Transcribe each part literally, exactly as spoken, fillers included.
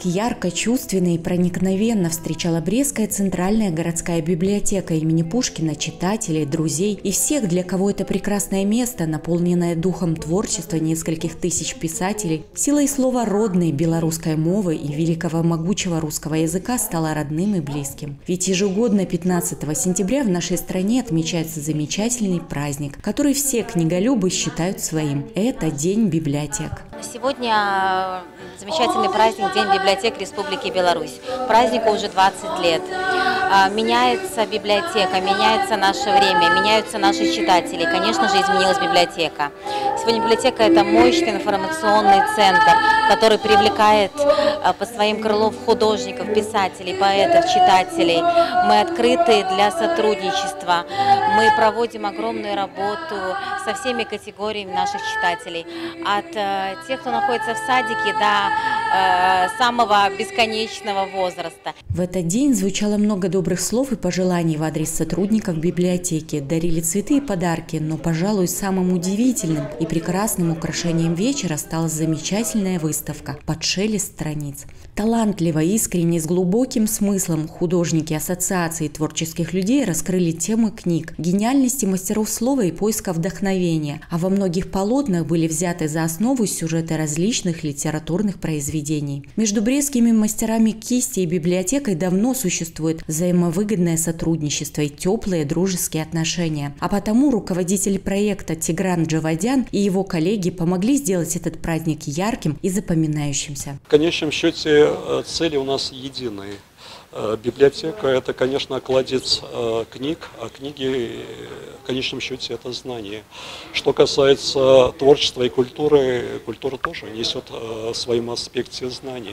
ярко, чувственно и проникновенно встречала Брестская центральная городская библиотека имени Пушкина читателей, друзей и всех, для кого это прекрасное место, наполненное духом творчества нескольких тысяч писателей, силой слова родной белорусской мовы и великого могучего русского языка стало родным и близким. Ведь ежегодно пятнадцатого сентября в нашей стране отмечается замечательный праздник, который все книголюбы считают своим. Это День библиотек. Сегодня замечательный праздник, День библиотек Республики Беларусь. Празднику уже двадцать лет. Меняется библиотека, меняется наше время, меняются наши читатели. Конечно же, изменилась библиотека. Сегодня библиотека – это мощный информационный центр, который привлекает под своим крылом художников, писателей, поэтов, читателей. Мы открыты для сотрудничества. Мы проводим огромную работу со всеми категориями наших читателей. От тех, кто находится в садике, до э, самого бесконечного возраста. В этот день звучало много добрых слов и пожеланий в адрес сотрудников библиотеки. Дарили цветы и подарки, но, пожалуй, самым удивительным и прекрасным украшением вечера стала замечательная выставка «Под шелест страниц». Талантливо, искренне, с глубоким смыслом художники Ассоциации творческих людей раскрыли темы книг, гениальности мастеров слова и поиска вдохновения, а во многих полотнах были взяты за основу сюжеты различных литературных произведений. Между брестскими мастерами кисти и библиотекой давно существует взаимовыгодное сотрудничество и теплые дружеские отношения. А потому руководитель проекта Тигран Джавадян и его коллеги помогли сделать этот праздник ярким и запоминающимся. В конечном счете цели у нас единые. Библиотека – это, конечно, кладезь книг, а книги, в конечном счете, это знание. Что касается творчества и культуры, культура тоже несет в своем аспекте знания.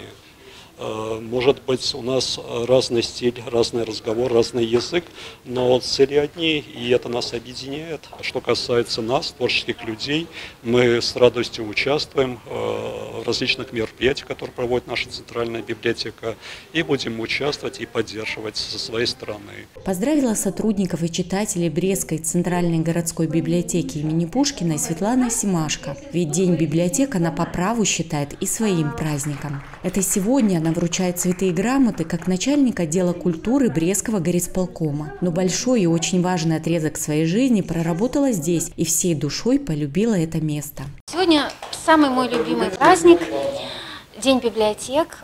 Может быть, у нас разный стиль, разный разговор, разный язык, но цели одни, и это нас объединяет. Что касается нас, творческих людей, мы с радостью участвуем в различных мероприятиях, которые проводит наша центральная библиотека, и будем участвовать и поддерживать со своей стороны. Поздравила сотрудников и читателей Брестской центральной городской библиотеки имени Пушкина и Светлана Семашко. Ведь День библиотек она по праву считает и своим праздником. Это сегодня она вручает цветы и грамоты как начальник отдела культуры Брестского горисполкома. Но большой и очень важный отрезок своей жизни проработала здесь и всей душой полюбила это место. Сегодня самый мой любимый праздник – День библиотек.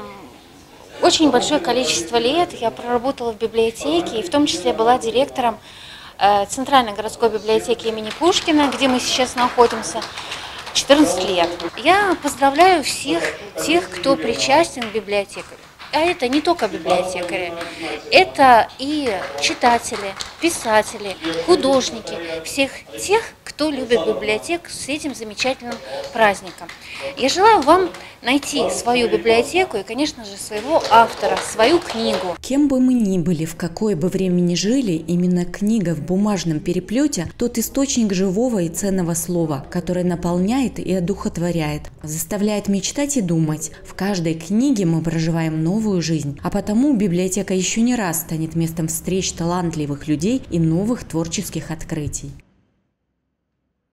Очень большое количество лет я проработала в библиотеке, и в том числе была директором Центральной городской библиотеки имени Пушкина, где мы сейчас находимся. четырнадцать лет. Я поздравляю всех тех, кто причастен к библиотеке. А это не только библиотекари, это и читатели, писатели, художники, всех тех, кто любит библиотеку с этим замечательным праздником. Я желаю вам найти свою библиотеку и, конечно же, своего автора, свою книгу. Кем бы мы ни были, в какое бы время ни жили, именно книга в бумажном переплете – тот источник живого и ценного слова, который наполняет и одухотворяет, заставляет мечтать и думать. В каждой книге мы проживаем новую жизнь, а потому библиотека еще не раз станет местом встреч талантливых людей и новых творческих открытий.